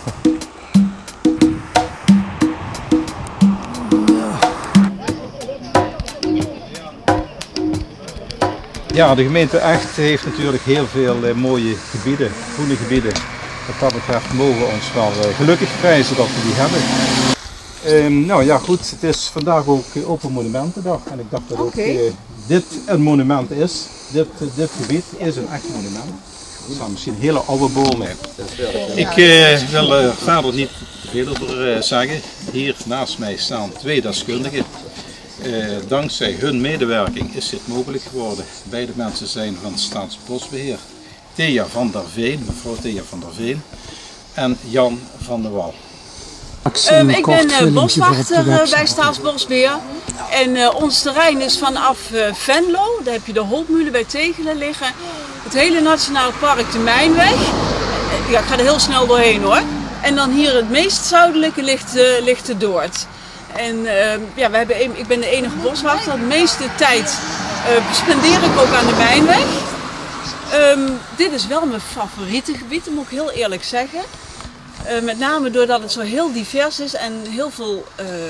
Ja, de gemeente Echt heeft natuurlijk heel veel mooie gebieden, groene gebieden. Wat dat betreft mogen we ons wel gelukkig prijzen dat we die hebben. Nou ja goed, het is vandaag ook Open Monumentendag en ik dacht dat ook dit een monument is. Dit gebied is een echt monument. Er staan misschien hele oude bomen. Ik wil er verder niet te veel over zeggen. Hier naast mij staan 2 deskundigen. Dankzij hun medewerking is dit mogelijk geworden. Beide mensen zijn van Staatsbosbeheer. Thea van der Veen, mevrouw Thea van der Veen en Jan van der Wal. Ik ben boswachter bij Staatsbosbeheer en ons terrein is vanaf Venlo, daar heb je de Holtmühle bij Tegelen liggen, het hele Nationaal Park de Mijnweg. Ja, ik ga er heel snel doorheen hoor. En dan hier het meest zuidelijke ligt de Doord. En ja, ik ben de enige boswachter. De meeste tijd spendeer ik ook aan de Mijnweg. Dit is wel mijn favoriete gebied, dat moet ik heel eerlijk zeggen. Met name doordat het zo heel divers is en heel veel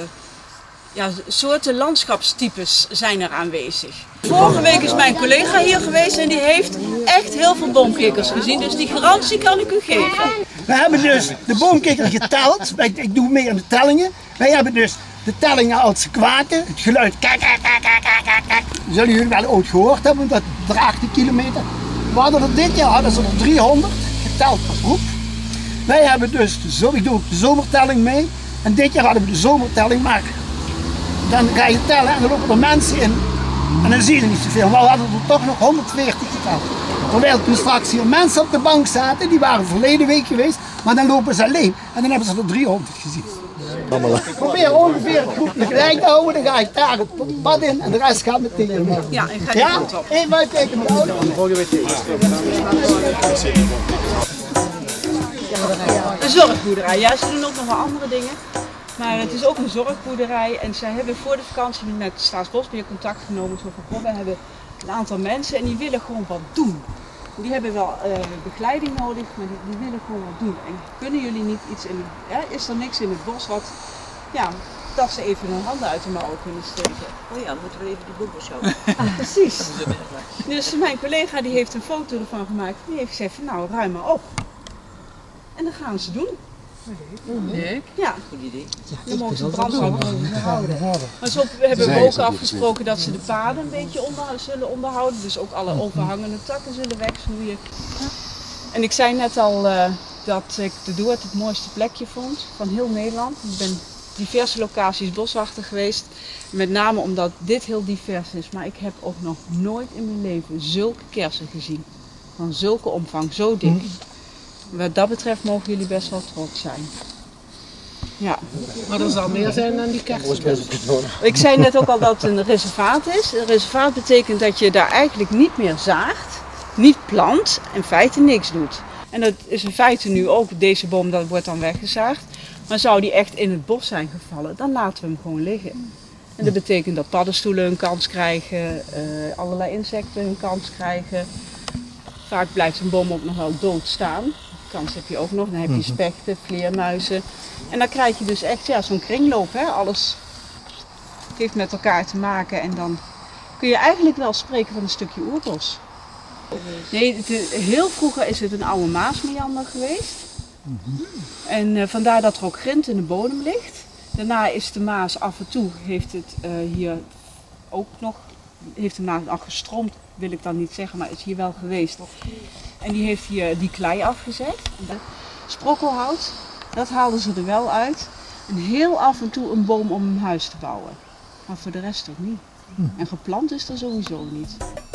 soorten landschapstypes zijn er aanwezig. Vorige week is mijn collega hier geweest en die heeft echt heel veel boomkikkers gezien, dus die garantie kan ik u geven. We hebben dus de boomkikker geteld, ik doe mee aan de tellingen. Wij hebben dus de tellingen als ze kwaken, het geluid kak, kak, kak, kak, kak, kak. Zullen jullie wel ooit gehoord hebben, dat draagt de kilometer. We hadden er dit jaar hadden ze er 300, geteld per groep. Wij hebben dus, ik doe de zomertelling mee en dit jaar hadden we de zomertelling, maar dan ga je tellen en dan lopen er mensen in en dan zie je er niet zoveel. Maar we hadden er toch nog 140 geteld. Terwijl toen straks hier mensen op de bank zaten, die waren verleden week geweest, maar dan lopen ze alleen en dan hebben ze er 300 gezien. Ik probeer ongeveer het groepje gelijk te houden, dan ga ik daar het pad in en de rest gaat meteen mee. Ja, ik ga die kant op. Even uitkijken met de auto. Een zorgboerderij, ja, ze doen ook nog wel andere dingen. Maar het is ook een zorgboerderij en zij hebben voor de vakantie met Staatsbosbeheer contact genomen. Zo van, we hebben een aantal mensen en die willen gewoon wat doen. Die hebben wel begeleiding nodig, maar die willen gewoon wat doen. En kunnen jullie niet iets in, is er niks in het bos wat, dat ze even hun handen uit de mouwen kunnen steken. Oh ja, dan moeten we even die boeken showen. Precies. Dus mijn collega die heeft een foto ervan gemaakt. Die heeft gezegd van nou ruim maar op. En dat gaan ze doen. Leuk. Ja. Goed idee. Dan mogen ze brandhouden houden. Maar zo hebben we ook afgesproken dat ze de paden een beetje zullen onderhouden. Dus ook alle overhangende takken zullen wegsnoeien. En ik zei net al dat ik de Doord het mooiste plekje vond van heel Nederland. Ik ben diverse locaties boswachter geweest. Met name omdat dit heel divers is. Maar ik heb ook nog nooit in mijn leven zulke kersen gezien. Van zulke omvang, zo dik. Wat dat betreft mogen jullie best wel trots zijn. Ja. Maar er zal meer zijn dan die kersen. Ik zei net ook al dat het een reservaat is. Een reservaat betekent dat je daar eigenlijk niet meer zaagt, niet plant, in feite niks doet. En dat is in feite nu ook, deze boom dat wordt dan weggezaagd. Maar zou die echt in het bos zijn gevallen, dan laten we hem gewoon liggen. En dat betekent dat paddenstoelen een kans krijgen, allerlei insecten een kans krijgen. Vaak blijft een boom ook nog wel dood staan. Die kans heb je ook nog. Dan heb je spechten, vleermuizen. En dan krijg je dus echt zo'n kringloop. Hè? Alles heeft met elkaar te maken. En dan kun je eigenlijk wel spreken van een stukje oerbos. Nee, heel vroeger is het een oude maasmeander geweest. En vandaar dat er ook grind in de bodem ligt. Daarna is de Maas af en toe, heeft hier ook nog, heeft de Maas nog gestroomd, wil ik dan niet zeggen, maar is hier wel geweest. En die heeft hier die klei afgezet. Sprokkelhout, dat haalden ze er wel uit. En heel af en toe een boom om een huis te bouwen. Maar voor de rest ook niet. En geplant is er sowieso niet.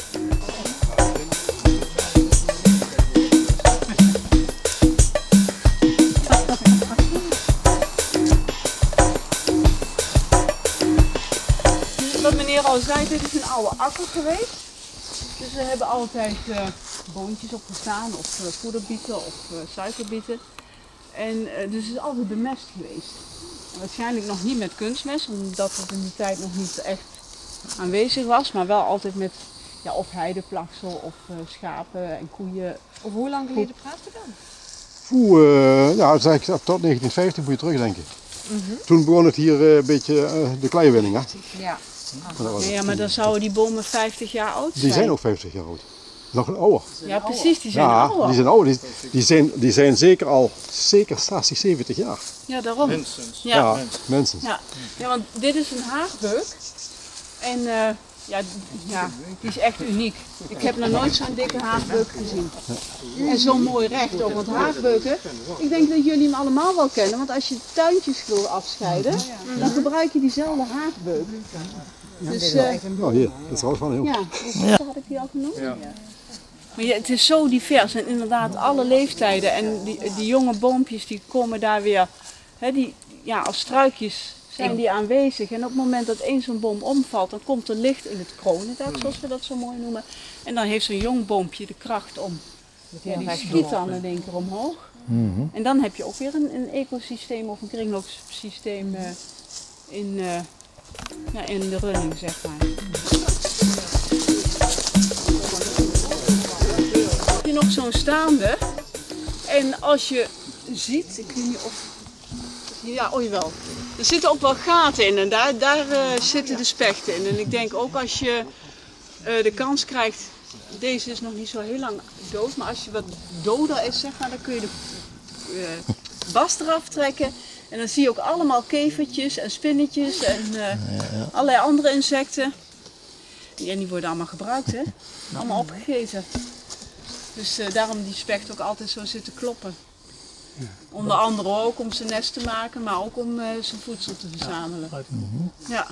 Wat meneer al zei, dit is een oude akker geweest. Dus we hebben altijd boontjes opgestaan of voederbieten of suikerbieten. En dus het is altijd bemest geweest. En waarschijnlijk nog niet met kunstmest, omdat het in die tijd nog niet echt aanwezig was. Maar wel altijd met of heideplaksel of schapen en koeien. Over hoe lang geleden praten we dan? Ja, dat is eigenlijk tot 1950 moet je terugdenken. Toen begon het hier een beetje de kleiwinning. Hè? Ja. Ja, maar dan zouden die bomen 50 jaar oud zijn. Die zijn ook 50 jaar oud. Nog ouder. Ja, precies, die zijn Ja, ouder. die zijn ouder. Die zijn zeker al 60, 70 jaar. Ja, daarom. Minstens. Ja. Minstens. Ja, want dit is een haagbeuk. En die is echt uniek. Ik heb nog nooit zo'n dikke haagbeuk gezien. En zo mooi recht ook. Want haagbeuken, ik denk dat jullie hem allemaal wel kennen. Want als je tuintjes wil afscheiden, dan gebruik je diezelfde haagbeuk. Dus, Nou hier, dat is alles van heel. ja, dus had ik die al genoemd? Ja. Maar ja, het is zo divers en inderdaad alle leeftijden. En die jonge boompjes die komen daar weer, als struikjes zijn die aanwezig. En op het moment dat één zo'n boom omvalt, dan komt er licht in het kronendak, zoals we dat zo mooi noemen. En dan heeft zo'n jong boompje de kracht om, die schiet dan in één keer omhoog. En dan heb je ook weer een ecosysteem of een kringloopsysteem in de running, zeg maar. Heb je nog zo'n staande en als je ziet, ik weet niet of, ja, oh jawel, er zitten ook wel gaten in en daar zitten de spechten in. En ik denk ook als je de kans krijgt, deze is nog niet zo heel lang dood, maar als je wat doder is, zeg maar, dan kun je de bast eraf trekken. En dan zie je ook allemaal kevertjes en spinnetjes en allerlei andere insecten. En die worden allemaal gebruikt, hè? Allemaal opgegeten. Dus daarom die specht ook altijd zo zitten kloppen. Onder andere ook om zijn nest te maken, maar ook om zijn voedsel te verzamelen. Ja.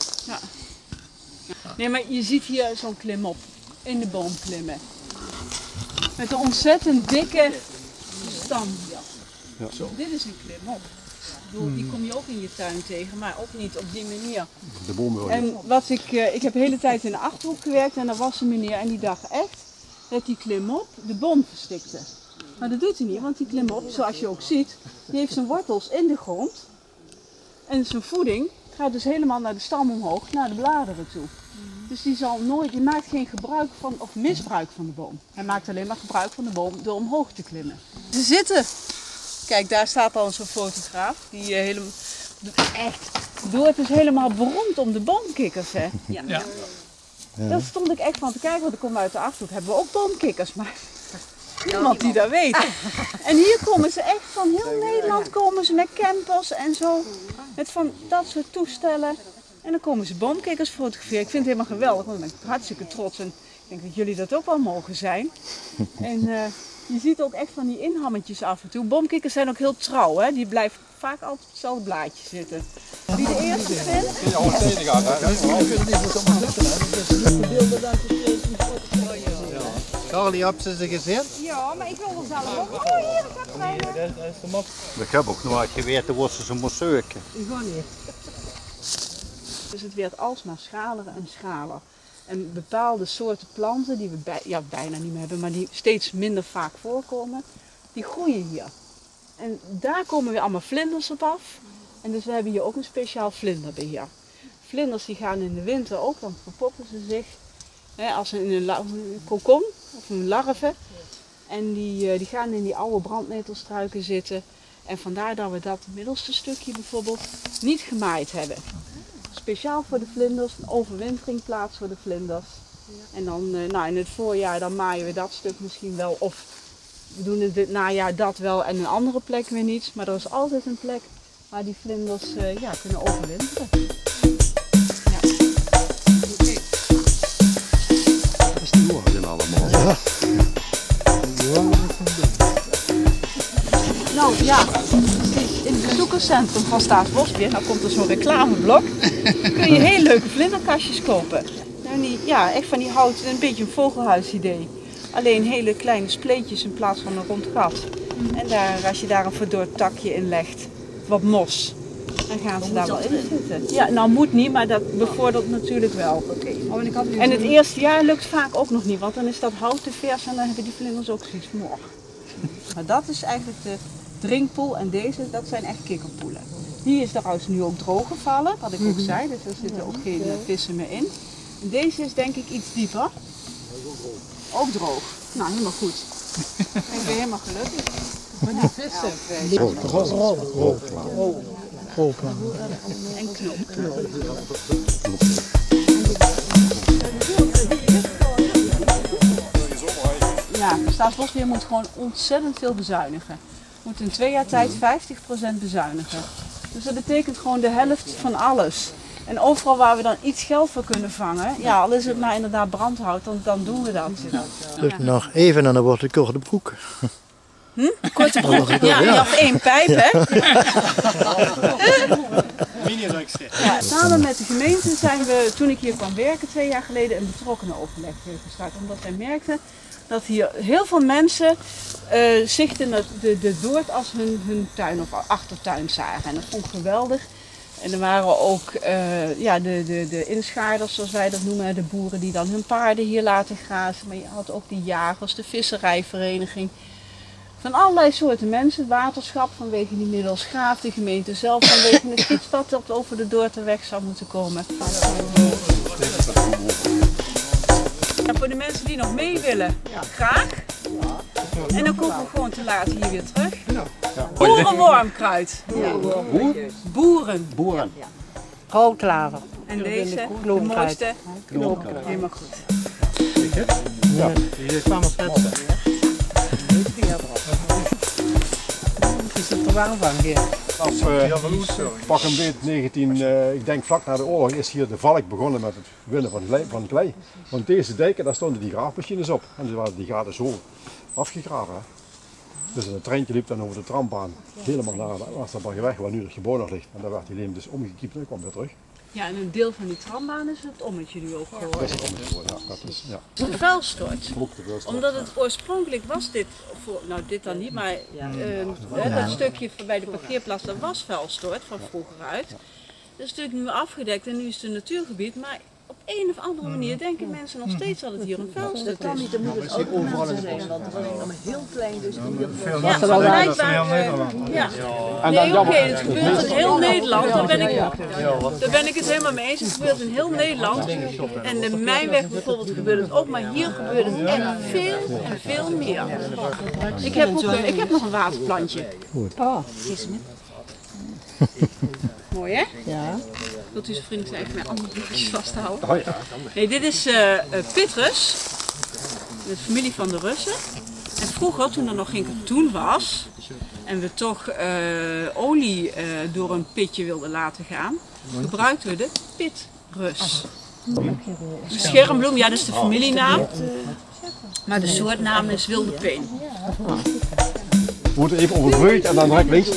Nee, maar je ziet hier zo'n klimop in de boom klimmen. Met een ontzettend dikke stam. Ja. Dit is een klimop. Die kom je ook in je tuin tegen, maar ook niet op die manier. De boom en ik heb de hele tijd in de Achterhoek gewerkt en er was een meneer en die dacht echt dat die klimop de boom verstikte. Maar dat doet hij niet, want die klimop, zoals je ook ziet, die heeft zijn wortels in de grond. En zijn voeding gaat dus helemaal naar de stam omhoog, naar de bladeren toe. Dus die maakt geen gebruik van, of misbruik van de boom. Hij maakt alleen maar gebruik van de boom door omhoog te klimmen. Ze zitten. Kijk, daar staat al zo'n fotograaf. Die echt. Het dorp is helemaal beroemd om de boomkikkers, hè? Ja. Daar stond ik echt van te kijken, want ik kom uit de Achterhoek. Hebben we ook boomkikkers, maar niemand die dat weet. En hier komen ze echt van heel Nederland komen ze met campers en zo. Met van dat soort toestellen. En dan komen ze boomkikkers fotograferen. Ik vind het helemaal geweldig, want ik ben hartstikke trots. En ik denk dat jullie dat ook wel mogen zijn. En je ziet ook echt van die inhammetjes af en toe. Boomkikkers zijn ook heel trouw, hè? Die blijven vaak altijd op hetzelfde blaadje zitten. Wie de eerste vindt? Carly, heb ze gezien? Ja, maar ik wil er zelf ook. Oh, hier, dat is bijna. Ik heb ook nog geweten wat ze moest zoeken. Dus het werd alsmaar schaler en schaler. En bepaalde soorten planten die we bijna niet meer hebben, maar die steeds minder vaak voorkomen, die groeien hier. En daar komen weer allemaal vlinders op af. En dus we hebben hier ook een speciaal vlinderbeheer. Vlinders die gaan in de winter ook, dan verpoppen ze zich als in een kokon of een larve. En die gaan in die oude brandnetelstruiken zitten. En vandaar dat we dat middelste stukje bijvoorbeeld niet gemaaid hebben. Speciaal voor de vlinders, een overwinteringplaats voor de vlinders. En dan in het voorjaar dan maaien we dat stuk misschien wel. Of we doen in het najaar dat wel en een andere plek weer niet. Maar er is altijd een plek waar die vlinders kunnen overwinteren. Ja. Dat is die horen allemaal. Ja. Nou ja, in het bezoekerscentrum van Staatsbosbeheer, nou komt er zo'n reclameblok, kun je heel leuke vlinderkastjes kopen. Echt van die hout, een beetje een vogelhuisidee. Alleen hele kleine spleetjes in plaats van een rond gat. En als je daar een verdord takje in legt, wat mos, dan gaan ze daar wel in zitten. Ja, nou moet niet, maar dat bevordert natuurlijk wel. En het eerste jaar lukt vaak ook nog niet, want dan is dat hout te vers en dan hebben die vlinders ook zoiets van. Maar dat is eigenlijk de drinkpoel en deze, dat zijn echt kikkerpoelen. Die is trouwens nu ook droog gevallen, wat ik ook zei, dus er zitten ook geen vissen meer in. En deze is denk ik iets dieper. Ook droog. Nou, helemaal goed. Ik ben helemaal gelukkig. Maar die vissen. En knop. Ja, Staatsbosbeheer moet gewoon ontzettend veel bezuinigen. Moet in 2 jaar tijd 50% bezuinigen. Dus dat betekent gewoon de helft van alles. En overal waar we dan iets geld voor kunnen vangen, ja, al is het maar inderdaad brandhout, dan doen we dat. Dus nog even en dan wordt het korte broek. Korte broek, ja, of 1 pijp, hè? Ja, samen met de gemeente zijn we, toen ik hier kwam werken 2 jaar geleden, een betrokkenenoverleg gestart. Omdat wij merkten dat hier heel veel mensen zichten de Doord als hun tuin of achtertuin zagen. En dat vond ik geweldig. En er waren ook de inschaarders, zoals wij dat noemen, de boeren die dan hun paarden hier laten grazen. Maar je had ook de jagers, de visserijvereniging. Van allerlei soorten mensen, het waterschap vanwege die Middelsgraaf, de gemeente zelf vanwege het fietspad dat over de Doorterweg zou moeten komen. Ja, voor de mensen die nog mee willen, graag. En dan komen we gewoon te laat hier weer terug. Boerenwormkruid. Boeren. Roodklaver. En deze, de mooiste, knoopkruid. Helemaal goed. Ja, hier kwamen schetsen. Is het er warm van hier? Pak een beetje 19, ik denk vlak na de oorlog is hier de valk begonnen met het winnen van klei. Want deze dijken, daar stonden die graafmachines op. En die waren die gaten zo afgegraven. Hè. Dus een treintje liep dan over de trambaan helemaal naar de Amsterdamweg, waar nu het gebouw nog ligt. En daar werd die leem dus omgekiept en kwam weer terug. Ja, en een deel van die trambaan is het ommetje nu ook geworden. Dat is het ommetje geworden, ja. Dat is, ja. De vuilstort. Ook de vuilstort. Omdat het oorspronkelijk was dit, dit dan niet, maar dat stukje bij de parkeerplaats, dat was vuilstort van vroeger uit. Dat is natuurlijk nu afgedekt en nu is het een natuurgebied, maar op een of andere manier denken mensen nog steeds dat het hier een vuilstort is. Dat kan niet, er moet het ook overal zijn, want het was maar heel klein, dus ja, blijkbaar. Nee, oké, het gebeurt in heel Nederland, daar ben ik het helemaal mee eens. Het gebeurt in heel Nederland. En de Mijnweg bijvoorbeeld gebeurt het ook, maar hier gebeurt het echt veel en veel meer. Ik heb nog een waterplantje. Oh, mooi hè? ja. Wilt u zo vriendelijk zijn even mijn andere boekjes vasthouden? Oh, ja. Nee, dit is Pitrus, de familie van de Russen. En vroeger, toen er nog geen katoen was en we toch olie door een pitje wilden laten gaan, gebruikten we de pitrus. De schermbloem, ja, dat is de familienaam, maar de soortnaam is wilde peen. We moeten even over het breukje en dan direct links.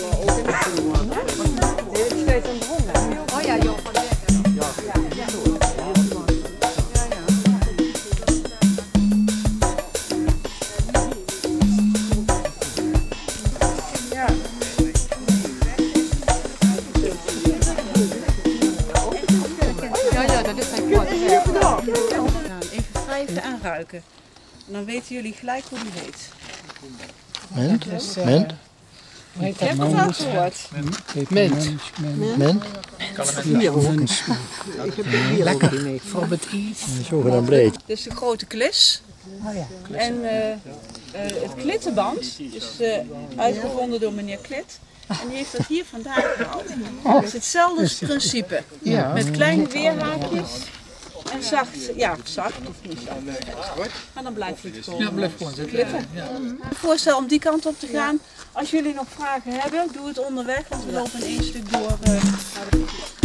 Even wrijven aanruiken. En dan weten jullie gelijk hoe die heet. Mint? Mint? Ik heb het al gehoord. Mint. Mint? Lekker. Voor het eten. Zo gedaan breed. Dit is de grote klis. Oh ja. En het klittenband is uitgevonden door meneer Klit. En die heeft dat hier vandaan gehaald. Het is hetzelfde principe. Ja. Met kleine weerhaakjes. En zacht, ja, zacht of niet zacht. Maar dan blijft het gewoon. Ja, blijft gewoon zitten. Klippen. Voorstel om die kant op te gaan. Als jullie nog vragen hebben, doe het onderweg, want we lopen in 1 stuk door naar de